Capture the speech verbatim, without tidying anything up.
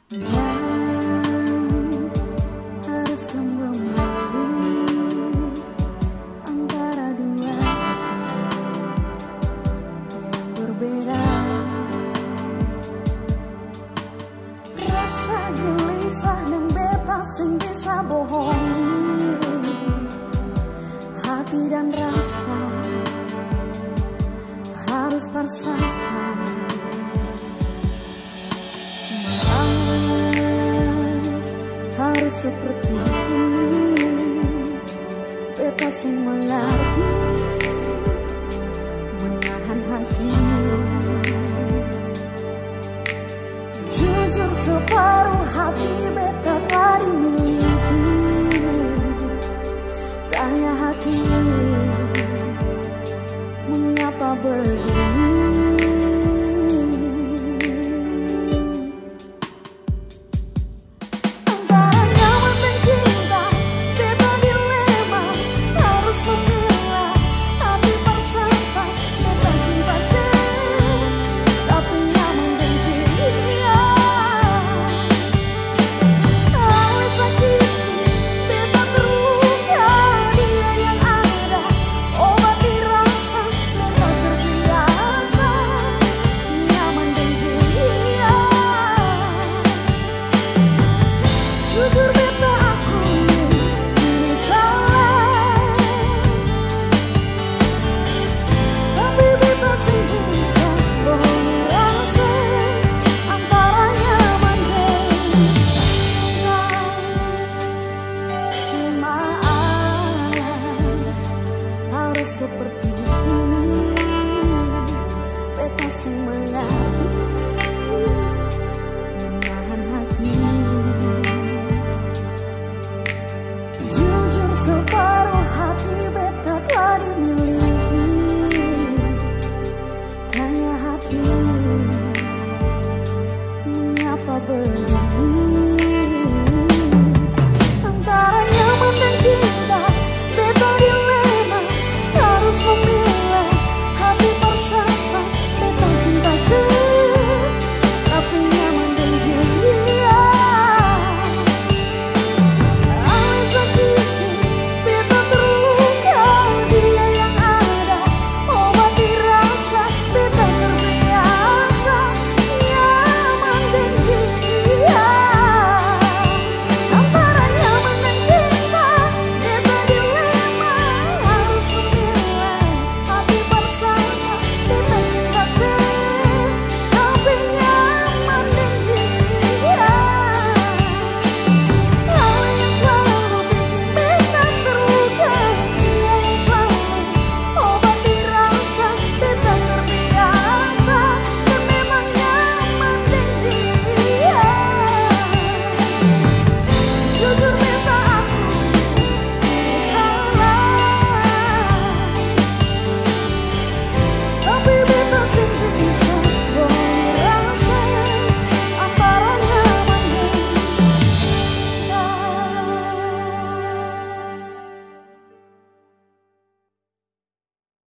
Dan harus kembali antara dua hati yang berbeda. Rasa gelisah dan beta sing bisa bohongi hati dan rasa harus paksakan. Harus seperti ini, beta sing mengerti, menahan hati. Jujur separuh hati beta tadi miliki. Tanya hati, mengapa begini? Seperti ini, beta sing mengerti, menahan hati. Jujur separuh hati beta telah dimiliki. Tanya hati, mengapa begini?